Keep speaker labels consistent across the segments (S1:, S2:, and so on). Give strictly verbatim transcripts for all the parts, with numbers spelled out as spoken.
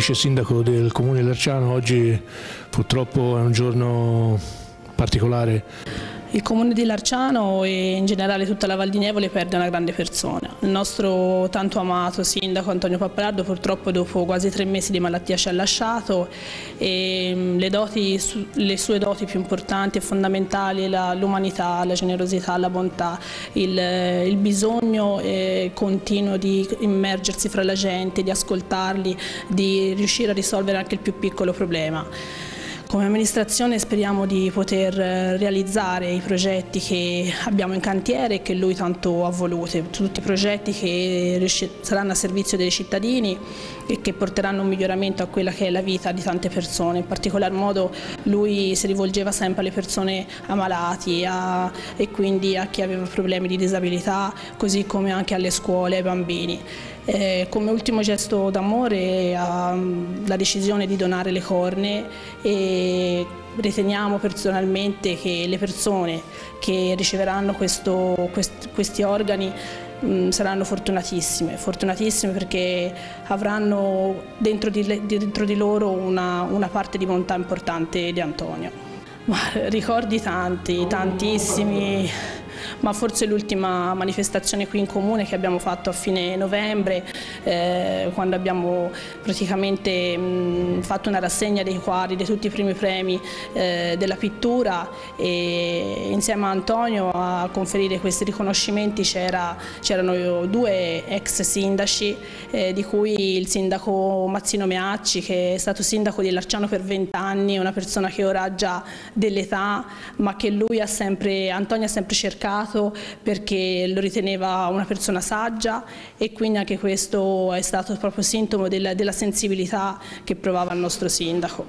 S1: vice sindaco del comune di Larciano, oggi purtroppo è un giorno particolare.
S2: Il comune di Larciano e in generale tutta la Val di Nievole perde una grande persona. Il nostro tanto amato sindaco Antonio Pappalardo purtroppo dopo quasi tre mesi di malattia ci ha lasciato e le, doti, le sue doti più importanti e fondamentali, l'umanità, la generosità, la bontà, il, il bisogno eh, continuo di immergersi fra la gente, di ascoltarli, di riuscire a risolvere anche il più piccolo problema. Come amministrazione speriamo di poter realizzare i progetti che abbiamo in cantiere e che lui tanto ha voluto, tutti i progetti che saranno a servizio dei cittadini e che porteranno un miglioramento a quella che è la vita di tante persone. In particolar modo lui si rivolgeva sempre alle persone ammalati a, e quindi a chi aveva problemi di disabilità, così come anche alle scuole e ai bambini. Eh, come ultimo gesto d'amore ha la decisione di donare le cornee e riteniamo personalmente che le persone che riceveranno questo, quest, questi organi mh, saranno fortunatissime, fortunatissime perché avranno dentro di, dentro di loro una, una parte di bontà importante di Antonio. Ma ricordi tanti, tantissimi. Ma forse l'ultima manifestazione qui in comune che abbiamo fatto a fine novembre, eh, quando abbiamo praticamente mh, fatto una rassegna dei quadri, di tutti i primi premi eh, della pittura, e insieme a Antonio a conferire questi riconoscimenti c'erano due ex sindaci, eh, di cui il sindaco Mazzino Meacci, che è stato sindaco di Larciano per vent'anni, una persona che ora ha già dell'età, ma che lui ha sempre, Antonio ha sempre cercato perché lo riteneva una persona saggia, e quindi anche questo è stato proprio sintomo della, della sensibilità che provava il nostro sindaco.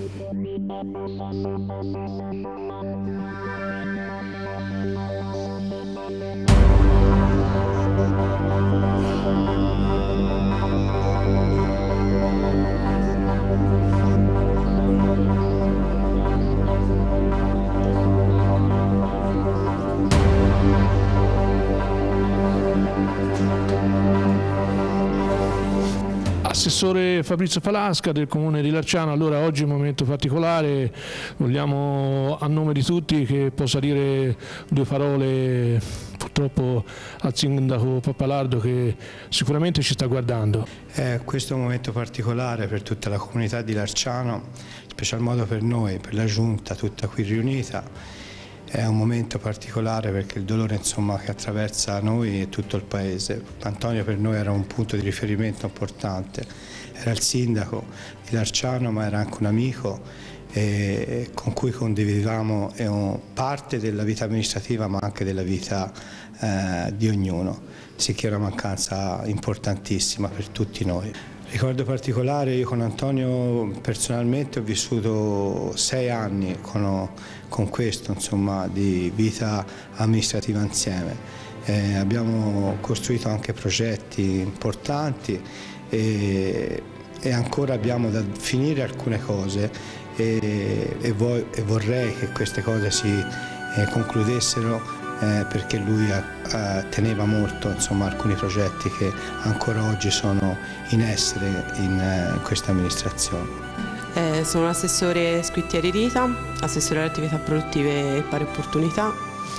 S1: Assessore Fabrizio Falasca del Comune di Larciano, allora oggi è un momento particolare, vogliamo a nome di tutti che possa dire due parole purtroppo al sindaco Pappalardo che sicuramente ci sta guardando.
S3: Eh, questo è un momento particolare per tutta la comunità di Larciano, in special modo per noi, per la giunta tutta qui riunita. È un momento particolare perché il dolore insomma, che attraversa noi e tutto il paese. Antonio per noi era un punto di riferimento importante, era il sindaco di Larciano ma era anche un amico e con cui condividevamo parte della vita amministrativa ma anche della vita eh, di ognuno, sicché è una mancanza importantissima per tutti noi. Ricordo particolare, io con Antonio personalmente ho vissuto sei anni con, con questo, insomma, di vita amministrativa insieme. Eh, abbiamo costruito anche progetti importanti e, e ancora abbiamo da finire alcune cose e, e, vo, e vorrei che queste cose si eh, concludessero Eh, perché lui eh, teneva molto insomma, alcuni progetti che ancora oggi sono in essere in, eh, in questa amministrazione.
S4: Eh, sono l'assessore Squittieri Rita, assessore alle attività produttive e pari opportunità,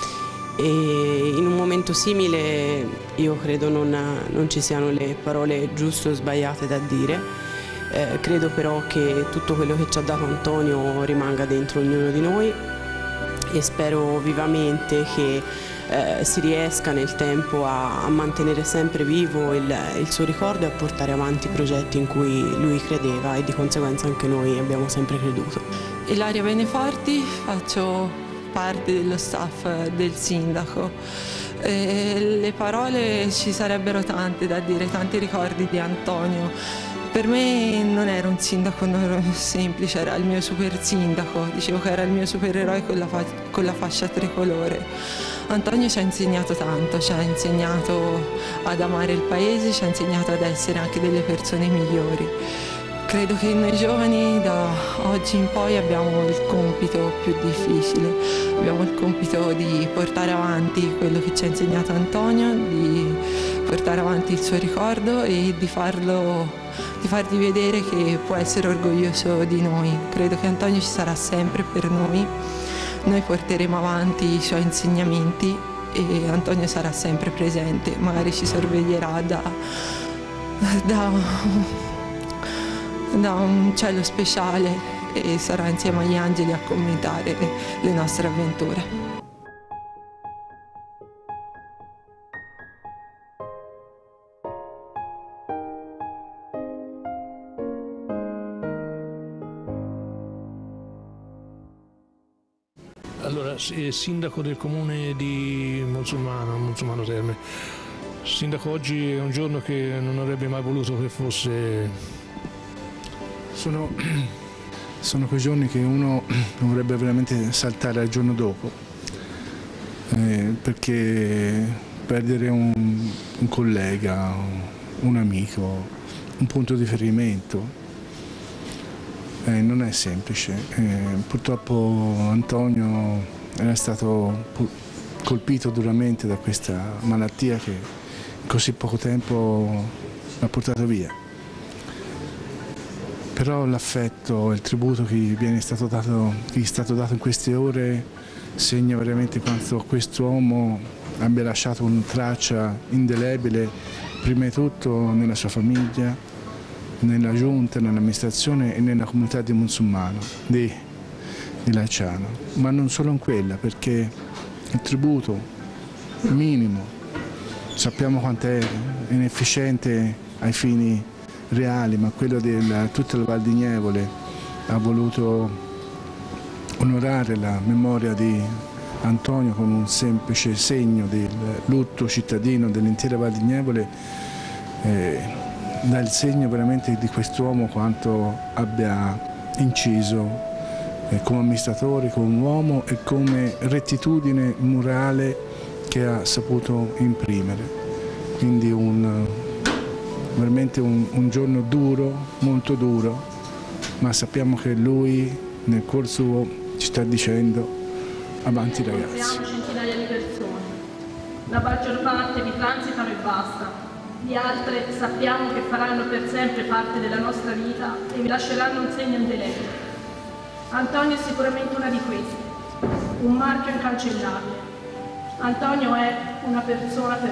S4: e in un momento simile io credo non, non ci siano le parole giuste o sbagliate da dire. Eh, credo però che tutto quello che ci ha dato Antonio rimanga dentro ognuno di noi e spero vivamente che eh, si riesca nel tempo a, a mantenere sempre vivo il, il suo ricordo e a portare avanti i progetti in cui lui credeva e di conseguenza anche noi abbiamo sempre creduto.
S5: Ilaria Beneforti, faccio parte dello staff del sindaco. E le parole ci sarebbero tante da dire, tanti ricordi di Antonio. Per me non era un sindaco semplice, era il mio super sindaco, dicevo che era il mio supereroe con la, con la fascia tricolore. Antonio ci ha insegnato tanto, ci ha insegnato ad amare il paese, ci ha insegnato ad essere anche delle persone migliori. Credo che noi giovani da oggi in poi abbiamo il compito più difficile, abbiamo il compito di portare avanti quello che ci ha insegnato Antonio, di portare avanti il suo ricordo e di farlo, di fargli vedere che può essere orgoglioso di noi. Credo che Antonio ci sarà sempre per noi, noi porteremo avanti i suoi insegnamenti e Antonio sarà sempre presente, magari ci sorveglierà da, da, da un cielo speciale e sarà insieme agli angeli a commentare le, le nostre avventure.
S1: Allora, sindaco del comune di Monzumano, Monzumano Terme. Sindaco, oggi è un giorno che non avrebbe mai voluto che fosse...
S6: Sono, sono quei giorni che uno vorrebbe veramente saltare al giorno dopo, eh, perché perdere un, un collega, un amico, un punto di riferimento, Eh, non è semplice. Eh, purtroppo Antonio era stato colpito duramente da questa malattia che in così poco tempo l'ha portato via. Però l'affetto e il tributo che gli viene stato dato, che gli è stato dato in queste ore segna veramente quanto quest'uomo abbia lasciato una traccia indelebile, prima di tutto nella sua famiglia, nella giunta, nell'amministrazione e nella comunità di Monzumano, di, di Lanciano, ma non solo in quella, perché il tributo minimo, sappiamo quanto è inefficiente ai fini reali, ma quello di tutta la Val di Nievole ha voluto onorare la memoria di Antonio con un semplice segno del lutto cittadino dell'intera Val di Nievole. Eh, dà il segno veramente di quest'uomo quanto abbia inciso eh, come amministratore, come uomo e come rettitudine morale che ha saputo imprimere. Quindi un, veramente un, un giorno duro, molto duro, ma sappiamo che lui nel cuor suo ci sta dicendo avanti ragazzi.
S2: Siamo centinaia di persone, la maggior parte vi transitano e basta. Di altre sappiamo che faranno per sempre parte della nostra vita e vi lasceranno un segno indelebile. Antonio è sicuramente una di queste, un marchio incancellabile. Antonio è una persona per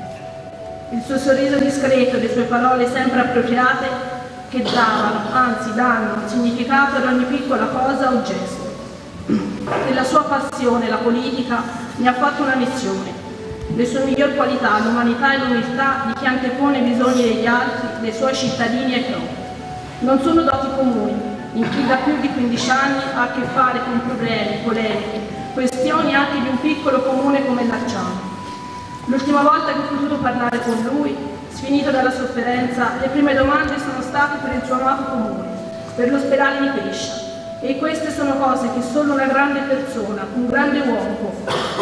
S2: bene. Il suo sorriso discreto e le sue parole sempre appropriate che davano, anzi danno, significato ad ogni piccola cosa o gesto. Nella sua passione, la politica, ne ha fatto una missione. Le sue migliori qualità, l'umanità e l'umiltà di chi antepone i bisogni degli altri, dei suoi cittadini e propri. Non sono doti comuni in chi da più di quindici anni ha a che fare con problemi, polemiche, questioni anche di un piccolo comune come Lanciano. L'ultima volta che ho potuto parlare con lui, sfinito dalla sofferenza, le prime domande sono state per il suo amato comune, per l'ospedale di Pescia. E queste sono cose che solo una grande persona, un grande uomo può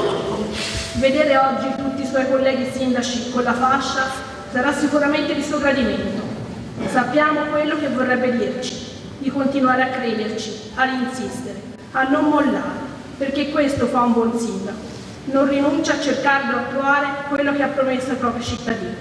S2: fare. Vedere oggi tutti i suoi colleghi sindaci con la fascia sarà sicuramente di suo gradimento. Sappiamo quello che vorrebbe dirci, di continuare a crederci, ad insistere, a non mollare, perché questo fa un buon sindaco. Non rinuncia a cercare di attuare quello che ha promesso ai propri cittadini.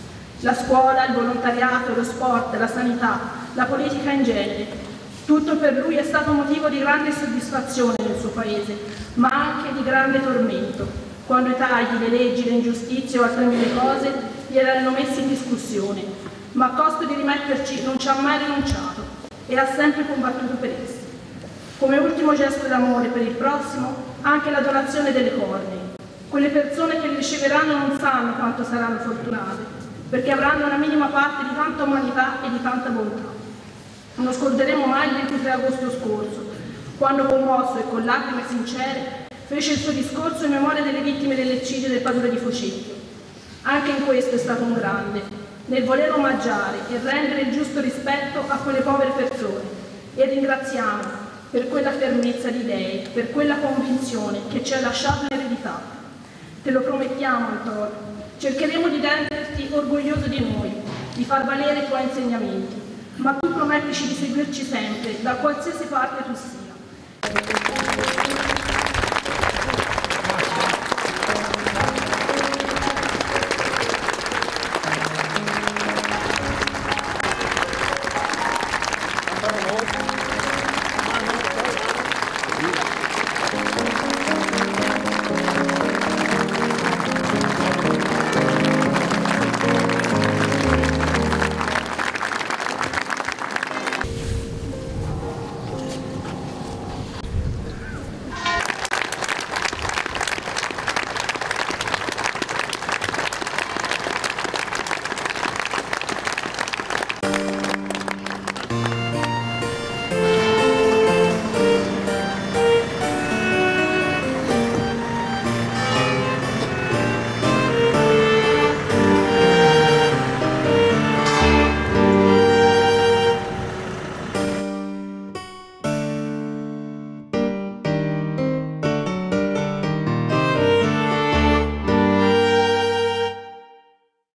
S2: La scuola, il volontariato, lo sport, la sanità, la politica in genere. Tutto per lui è stato motivo di grande soddisfazione nel suo paese, ma anche di grande tormento, quando i tagli, le leggi, le ingiustizie o altre mille cose gli erano messi in discussione, ma a costo di rimetterci non ci ha mai rinunciato e ha sempre combattuto per essi. Come ultimo gesto d'amore per il prossimo, anche la donazione delle cornee. Quelle persone che le riceveranno non sanno quanto saranno fortunate, perché avranno una minima parte di tanta umanità e di tanta bontà. Non scorderemo mai il ventitré agosto scorso, quando commosso e con lacrime sincere fece il suo discorso in memoria delle vittime dell'eccidio del padrone di Fucecchio. Anche in questo è stato un grande, nel voler omaggiare e rendere il giusto rispetto a quelle povere persone, e ringraziamo per quella fermezza di idee, per quella convinzione che ci ha lasciato in eredità. Te lo promettiamo, Antonio, cercheremo di renderti orgoglioso di noi, di far valere i tuoi insegnamenti.
S7: ma tu promettici di seguirci sempre, da qualsiasi parte tu,